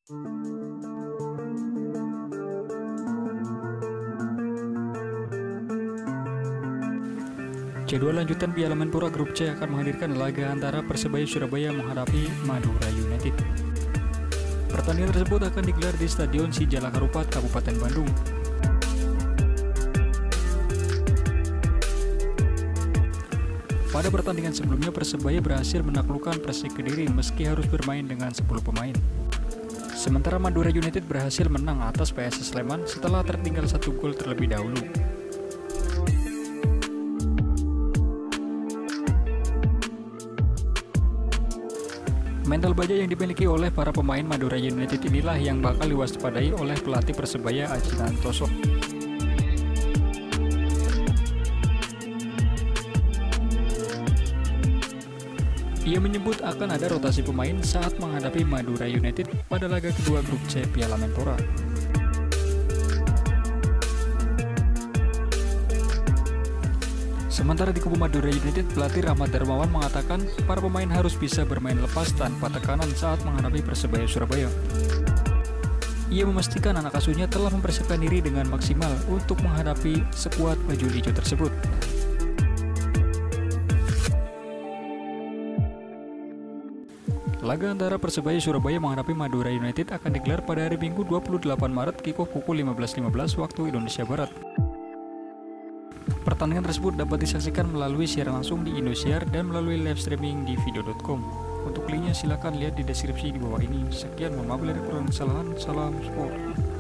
Jadwal lanjutan Piala Menpora Grup C akan menghadirkan laga antara Persebaya Surabaya menghadapi Madura United. Pertandingan tersebut akan digelar di Stadion Sijalak Harupat, Kabupaten Bandung. Pada pertandingan sebelumnya, Persebaya berhasil menaklukkan Persik Kediri meski harus bermain dengan 10 pemain. Sementara Madura United berhasil menang atas PSS Sleman setelah tertinggal 1 gol terlebih dahulu. Mental baja yang dimiliki oleh para pemain Madura United inilah yang bakal diwaspadai oleh pelatih Persebaya Aji Santoso. Ia menyebut akan ada rotasi pemain saat menghadapi Madura United pada laga kedua Grup C Piala Menpora. Sementara di kubu Madura United, pelatih Rahmat Darmawan mengatakan para pemain harus bisa bermain lepas tanpa tekanan saat menghadapi Persebaya Surabaya. Ia memastikan anak asuhnya telah mempersiapkan diri dengan maksimal untuk menghadapi skuad baju hijau tersebut. Laga antara Persebaya Surabaya menghadapi Madura United akan digelar pada hari Minggu 28 Maret kick-off pukul 15.15 waktu Indonesia Barat. Pertandingan tersebut dapat disaksikan melalui siaran langsung di Indosiar dan melalui live streaming di video.com. Untuk linknya silakan lihat di deskripsi di bawah ini. Sekian, mohon maaf bila ada kurang kesalahan. Salam sport.